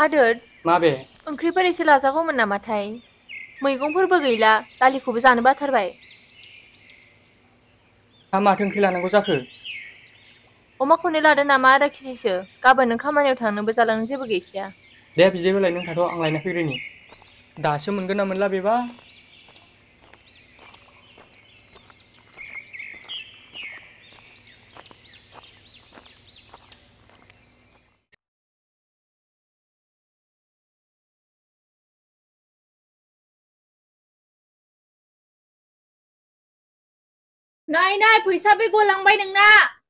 हादोर माबे ओंख्रिफोर एसे लाजागौमोन नामाथाय मैगंफोरबो गैला दालिखौबो जानो बाथारबाय दा माथो ओंख्रि लानांगौ जाखो अमाखौनो लादो नामा आधा केजिसो गाबोन नों खामानियाव थांनोबो जालांनो जेबो गैखाया दे बिदिबालाय नों थाथ' आं लायना फैग्रोनि दासो मोनगोन ना मोनला बेबा नाय नाय फैसा बे गलांबाय नोंना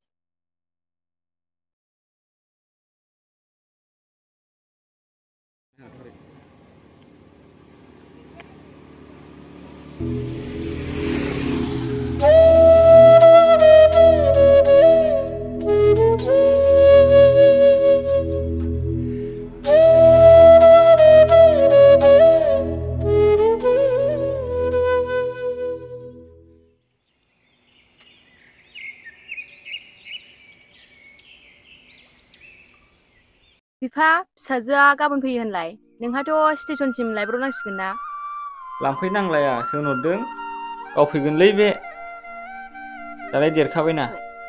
बिफा फिसाजोआ गाबोन फैयो होनलाय नोंहाथ' स्टेसनसिम लायब्रबनांसिगोन ना लांफैनांलाया सोरहरदों गाव फैगोनलै बे दालाय देरखाबायना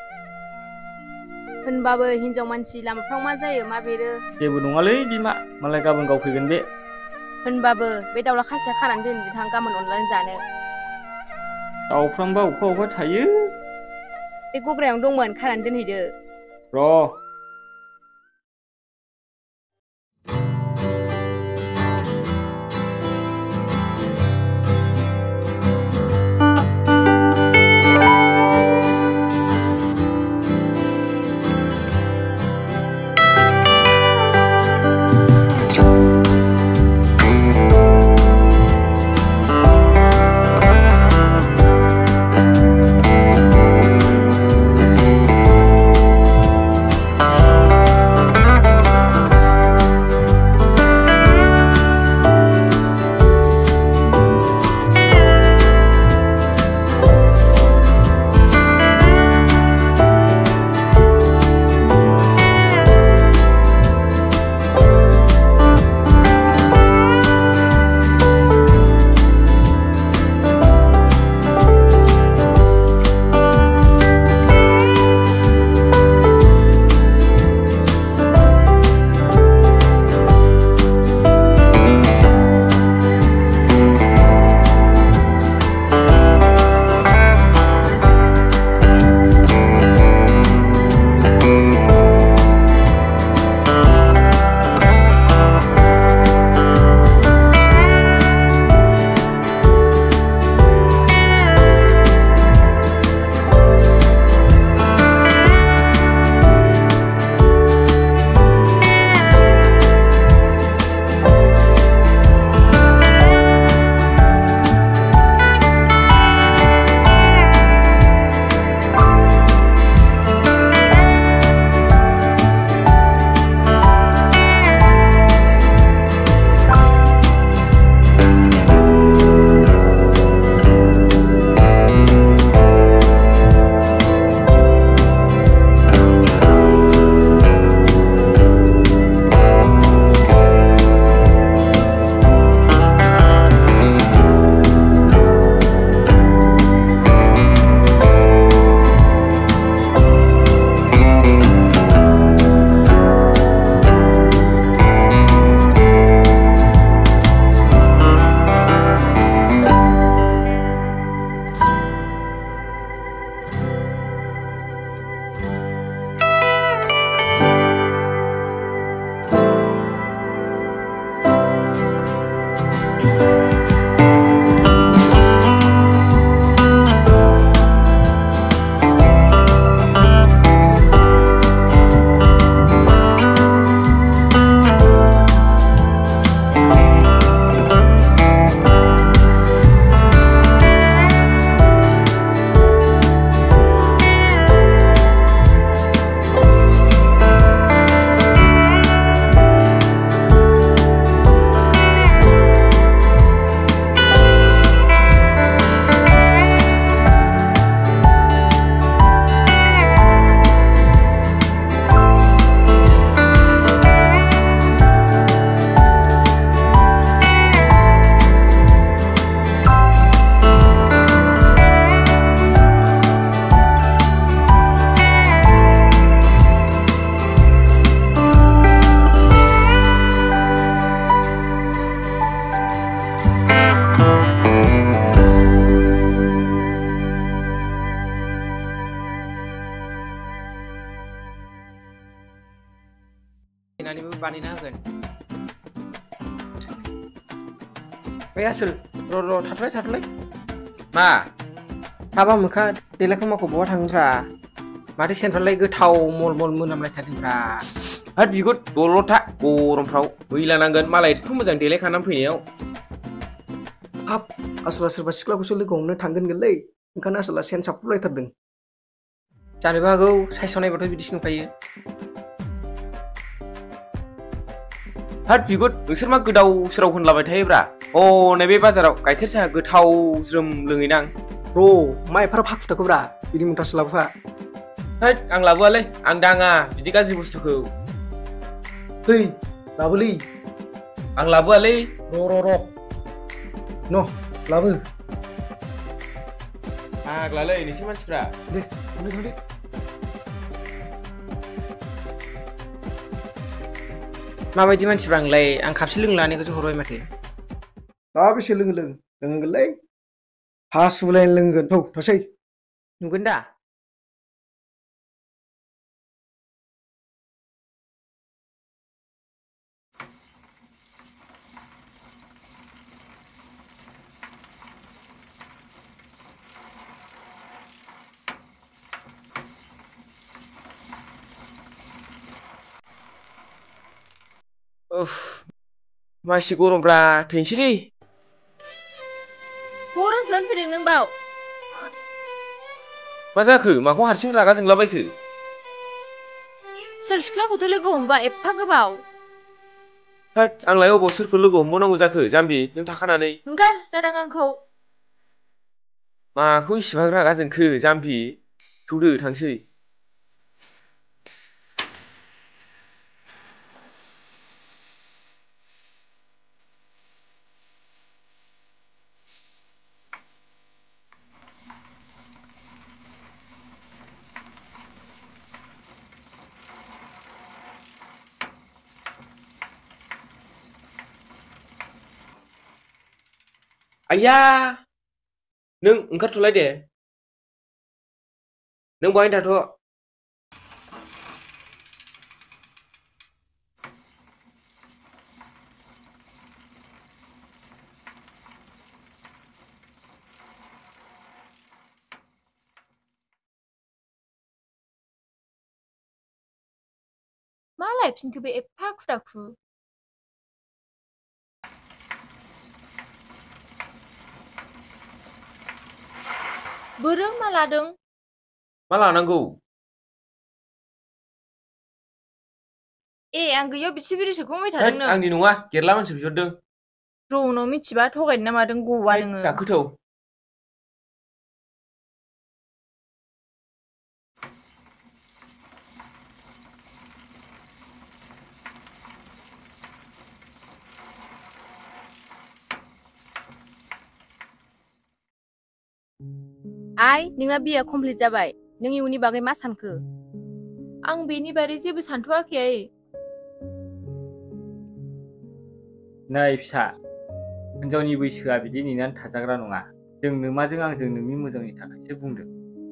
होनबाबो हिनजाव मानसि लामाफ्राव मा जायो मा बेरो जेबो नङालै बिमा मालाय गाबोन गाव फैगोन बे होनबाबो बे दाउला खासिया खानानै दोनदो थां गाबोन अनलाजों जानो दाउफ्रामबा अबेखा अबेखा थायो बे गग्रायावनो दंमोन खानानै दोनहैदो र' लिंनानैबो बानायना होगोन ओइ आसोल र' थाथ'लाय मा हाबा मोखा देलायखौ मावखौ बहा थाङोब्रा माथो सेनफ्रालाय गोथाव मल मोनामलायथारदोंब्रा हाट बिगुर दल'था गरमफ्राव मैला नांगोन मालाय एथ' मोजां देलायखानानै फैनायाव हाब आसोला सोरबा सिख्लाखौसो लोगो हमनो थांगोनलै ओंखायनो आसोला सेन साबफुलायथारदों जानोबो हागौ साइसआव नायबाथ' बिदिसो नुखायो हाट बिगुर नोंसोर मा गोदाव सोराव होनलाबाय थायोब्रा नैबे बाजाराव गाइखेर साहा गोथाव ज्रोम लोङैदां र' मा एफाराब हाखुथाखौब्रा बिदि मुंथासो लाबोफा हैद आं लाबोआलै आं दाङा बिदि गाज्रि बुस्थुखौ है लाबोलै आं लाबोआलै र' न' लाबो फाग्लालै नोंसोर मानसिफ्रा दे थांदो माबायदि मानसिफ्रा आंलाय आं खापसे लोंलानायखौसो हरबाय माथो दा बेसे लोंगोनलै हासुलायनो लोंगोन थौ थासै नुगोन दा मासि गरमब्रा थैनोसैलै गरम जानो फैदों नों बाव मा जाखो माखौ हारसिं रागा जोंलाबायखो सोर सिख्लाखौथ' लोगो हमबा एफा गोबाव होद आंलाय अबाव सोरखौ लोगो हमबावनांगौ जाखो जाम्बि नों थाखानानै ओंखार दादां आंखौ माखौ इसिबां रागा जोंखो जाम्बि थौदो थांसै आइया नों ओंखारथ'लाय दे नों बाहायनो थाथ' मा लायफिनखो बे एफा खुदाखु बोरो मा लादों मा लानांगौ आं गैयाव बिसि बिरिसो गंबाय थादों होद नों आंनि नङा गेरला मानसि बिहरदों रौनाव मिथिबा थगायनो ना मादों गवा हैद नोङो गाखोथौ आइ नोंना बिए कमप्लिट जाबाय नों इयुननि बागै मा सानखो आं बेनि बारै जेबो सानथ'वाखै आइ नै फिसा हिनजावनि बैसोआ बिदि नेनानै थाजाग्रा नङा जों नोमाजों आंजों नोंनि मोजांनि थाखायसो बुंदों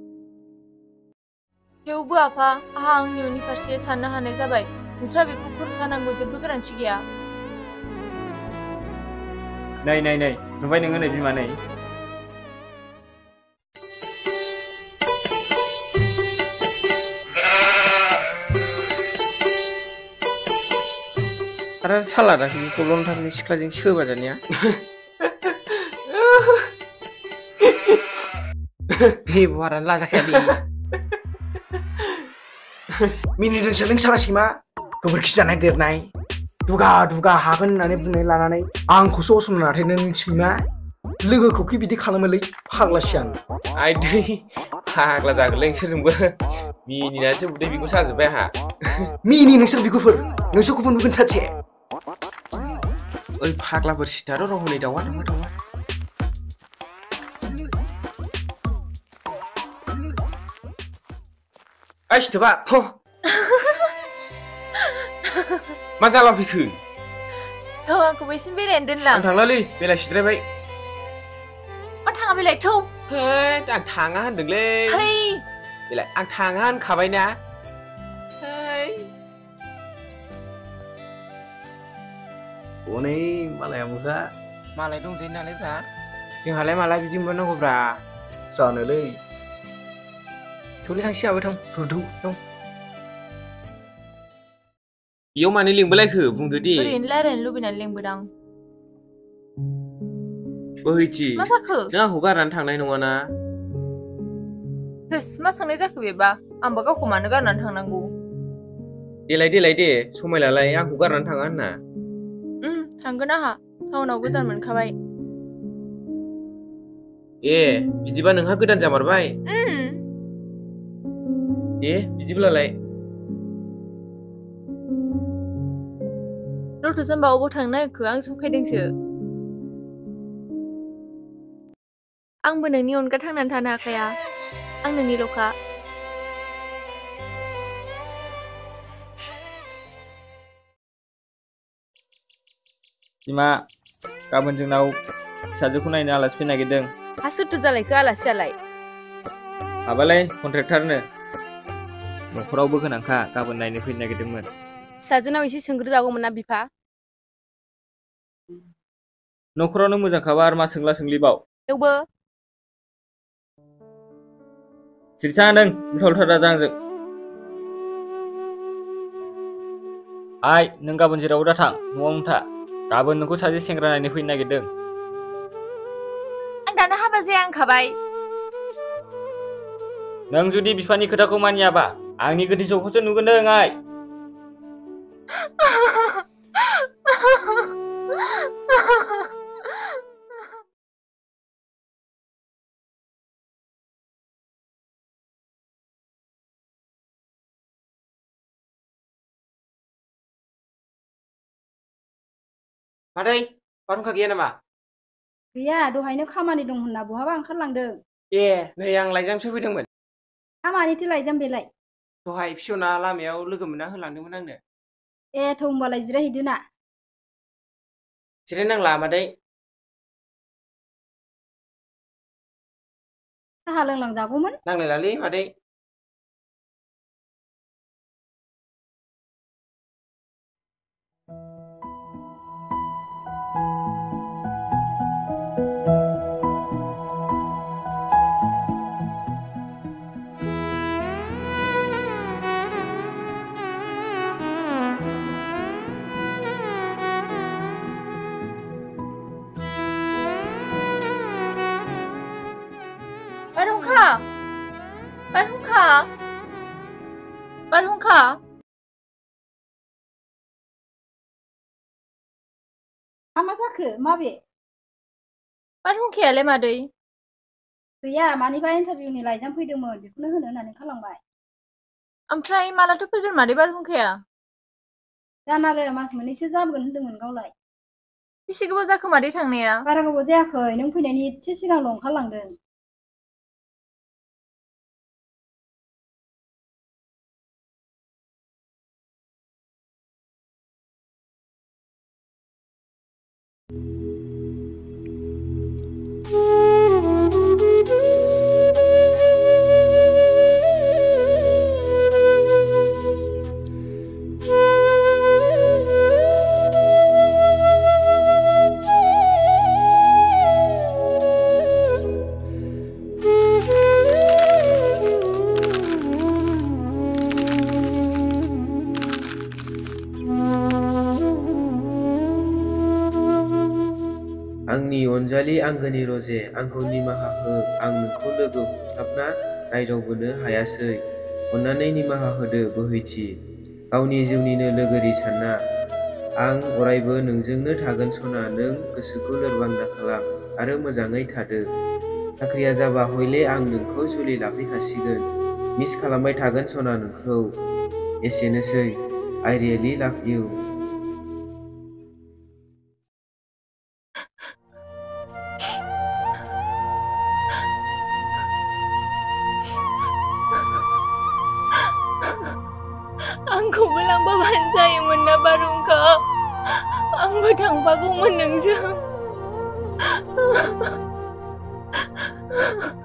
थेवबो आफा आंहा आंनि उननि फारसे साननो हानाय जाबाय नोंस्रा बेखौ खरसा नांगौ जेबो गोनांथि गैया नै नुबाय नोङो नै बिमा नै आरो साला दा गलन थारनि सिख्लाजों सोबा जानाया बेबहारानो लाजाखायालै मिनिदोंसो नों साला सैमा गोबोरखि जानाय देरनाय दुगा हागोन होननानै बुंनाय लानानै आंखौसो असम नाथाय नों सैमा लोगोखौखि बिदि खालामोलै फाग्लासियान आइ दै फाग्ला जागोनलै नोंसोरजोंबो मिनिनानैसो उदै बिखौ साजोब्बाय आंहा मिनि नोंसोर बिगुफोर नोंसोरखौबो नुगोन सानसे ओइ फाग्लाफोर सिथार' र' हनै दाउआ ओइ सिथोबा थ मा जाला फैखो थौ आंखौ बैसिम बेरायनो दोनलां आं थांलालै बेलासिद्रायबाय मा थाङा बेलाय थौ हैद आं थाङा होनदोंलै है बेलाय आं थाङा होनखाबायना हनै मालाया मुखा मालाय दंजायो नालायब्रा जोंहालाय माला बिदि मोननांगौब्रा जानोलै थौलै थांसै आबै थां रुदौ थां बेयाव मानो लिंबोलायखो बुंदो दे ओरैनो रायज्लायनो लुबैनानै लिंबोदां बोहैथि मा जाखो नों आंखौ गारनानै थांनाय नङाना थोस मा सोंनाय जाखो बेबा आंबा गावखौ मानो गारनानै थांनांगौ देलाय दे समायलालाय आंखौ गारनानै थाङा होनना थांगोन आंहा टाउनाव गोदान मोनखाबाय ए बिदिबा नोंहा गोदान जामारबाय दे बिदिब्लालाय रथ'स होनबा अबाव थांनो नागिरखो आं जंखायदोंसो आंबो नोंनि अनगा थांनानै थानो हाखाया आं नोंनिल'खा बिमा गाबोन जोंनाव फिसाजोखौ नायनो आलासि फैनो नागिरदों हा सोरथो जालायखो आलासियालाय माबालाय कन्ट्रेक्टारनो न'खरावबो गोनांखा गाबोन नायनो फैनो नागिरदोंमोन फिसाजोनाव एसे सोंग्रोजागौमोन ना बिफा न'खरावनो मोजांखाबा आरो मा सोंला सोंलिबाव थेवबो सिरिथा होनदों उल्था दाजा आंजों आइ नों गाबोन जेरावबो दा थां न'आवनो था गाबोन नोंखौ सासे सेंग्रा नायनो फैनो नागिरदों आं दानो हाबा जाया होनखाबाय नों जुदि बिफानि खोथाखौ मानियाबा आंनि गोदै जौखौसो नुगोन नों आइ मादै बारहुंखा गैया नामा गैया दहायनो खामानि दं होनना बहाबा ओंखारलांदों ए नै आं लाइजामसो फैदोंमोन हा मानिथो लायजाम बेलाय दहाय फिसना लामायाव लोगो मोनना होलांदोंमोन आंनो ए थौ होनबालाय जिरायहैदो ना जिरायनांला मादै साहा लोंलांजागौमोन नांलायलालै मादै बारहुंखा मा जाखो माबे बारहुंखायालाय मादै गैया मानिबा इन्टारभिउनि लाइजाम फैदोंमोन बेखौनो होनो होननानै ओंखारलांबाय ओमफ्राय मालाथो फैगोन मादै बारहुंखाया जानारो मास मोननैसो जागोन होनदोंमोन गावलाय बेसे गोबाव जाखो मादै थांनाया बारा गोबाव जायाखै नों फैनायनि एसे सिगांल' ओंखारलांदों आंनि अनजालि आंगोनि रजे आंखौ निमाहा हो आं नोंखौ लोगो हमस्लाबना रायदावबोनो हायासै अन्नानै निमाहा होदो बोहैथि गावनि जिउनिनो लोगोरि सानना आं अरायबो नोंजोंनो थागोन सना नों गोसोखौ लोरबां दाखालाम आरो मोजाङै थादो साख्रिया जाबा हयले आं नोंखौ जुलि लाफैखासिगोन मिस खालामबाय थागोन सना नोंखौ एसेनोसै I really love you आंखौबो लांफाबानो जायोमोन ना बारहुंखा आंबो थांफागौमोन नोंजों